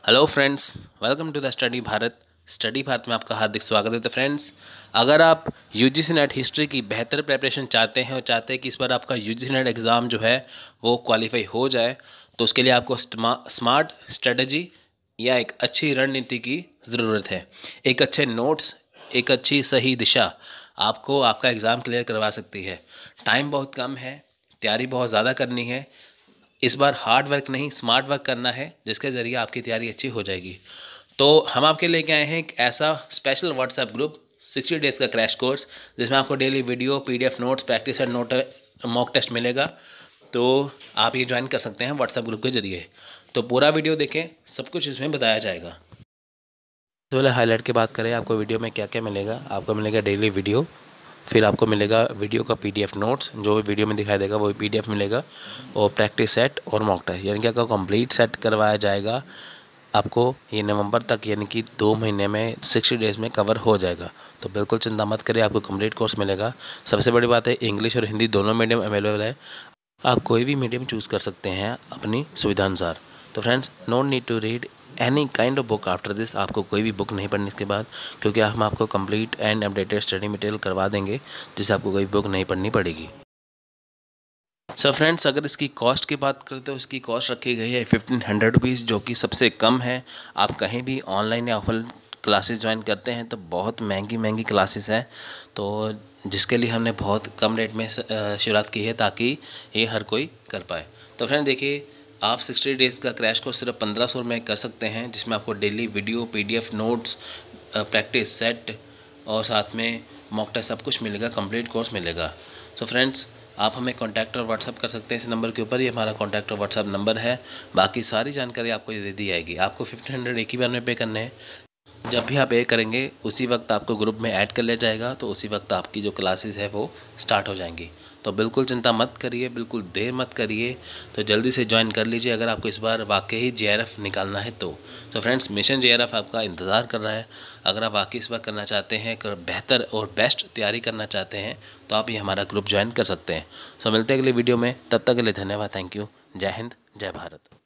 Hello friends, welcome to the study Bharat में आपका हार्दिक स्वागत है। तो फ्रेंड्स, अगर आप यूजीसी नेट हिस्ट्री की बेहतर प्रिपरेशन चाहते हैं और चाहते हैं कि इस बार आपका यूजीसी नेट एग्ज़ाम जो है वो क्वालिफाई हो जाए, तो उसके लिए आपको स्मार्ट स्ट्रेटजी या एक अच्छी रणनीति की ज़रूरत है। एक अच्छे नोट्स, एक अच्छी सही दिशा आपको आपका एग्ज़ाम क्लियर करवा सकती है। टाइम बहुत कम है, तैयारी बहुत ज़्यादा करनी है। इस बार हार्ड वर्क नहीं, स्मार्ट वर्क करना है, जिसके ज़रिए आपकी तैयारी अच्छी हो जाएगी। तो हम आपके लेके आए हैं एक ऐसा स्पेशल व्हाट्सएप ग्रुप 60 डेज़ का क्रैश कोर्स, जिसमें आपको daily video, PDF notes, practice and note, mock test मिलेगा। तो आप ये ज्वाइन कर सकते हैं व्हाट्सएप ग्रुप के ज़रिए। तो पूरा वीडियो देखें, सब कुछ इसमें बताया जाएगा। तो पहले हाईलाइट की बात करें, आपको वीडियो में क्या क्या मिलेगा। आपको मिलेगा डेली वीडियो, फिर आपको मिलेगा वीडियो का पीडीएफ नोट्स, जो वीडियो में दिखाई देगा वही पीडीएफ मिलेगा, और प्रैक्टिस सेट और मॉक टेस्ट, यानी कि आपका कंप्लीट सेट करवाया जाएगा। आपको ये नवंबर तक, यानी कि 2 महीने में 60 डेज़ में कवर हो जाएगा। तो बिल्कुल चिंता मत करिए, आपको कंप्लीट कोर्स मिलेगा। सबसे बड़ी बात है, इंग्लिश और हिंदी दोनों मीडियम अवेलेबल है। आप कोई भी मीडियम चूज़ कर सकते हैं अपनी सुविधा अनुसार। तो friends, no need to read any kind of book after this. आपको कोई भी बुक नहीं पढ़नी इसके बाद, क्योंकि हम आपको complete and updated study material करवा देंगे, जिससे आपको कोई बुक नहीं पढ़नी पड़ेगी। सो फ्रेंड्स, अगर इसकी कॉस्ट की बात करें तो इसकी कॉस्ट रखी गई है 1500 रुपीज़, जो कि सबसे कम है। आप कहीं भी ऑनलाइन या ऑफलाइन क्लासेस ज्वाइन करते हैं तो बहुत महंगी महंगी क्लासेस हैं, तो जिसके लिए हमने बहुत कम रेट में शुरुआत की है, ताकि ये हर कोई कर पाए। तो फ्रेंड देखिए, आप 60 डेज़ का क्रैश कोर्स सिर्फ 1500 में कर सकते हैं, जिसमें आपको daily video, PDF notes, practice set और साथ में मॉक टेस्ट सब कुछ मिलेगा, कंप्लीट कोर्स मिलेगा। सो फ्रेंड्स, आप हमें कॉन्टैक्ट और व्हाट्सअप कर सकते हैं इस नंबर के ऊपर। ये हमारा कॉन्टैक्ट और व्हाट्सअप नंबर है। बाकी सारी जानकारी आपको दे दी जाएगी। आपको 1500 एक ही बार में पे करने हैं। जब भी आप पे करेंगे उसी वक्त आपको ग्रुप में ऐड कर लिया जाएगा, तो उसी वक्त आपकी जो क्लासेस है वो स्टार्ट हो जाएंगी। तो बिल्कुल चिंता मत करिए, बिल्कुल देर मत करिए, तो जल्दी से ज्वाइन कर लीजिए अगर आपको इस बार वाकई ही जेआरएफ निकालना है तो। फ्रेंड्स, मिशन जेआरएफ आपका इंतज़ार कर रहा है। अगर आप वाकई इस बार करना चाहते हैं, बेहतर और बेस्ट तैयारी करना चाहते हैं, तो आप ये हमारा ग्रुप ज्वाइन कर सकते हैं। मिलते हैं अगले वीडियो में, तब तक के लिए धन्यवाद, थैंक यू। जय हिंद, जय भारत।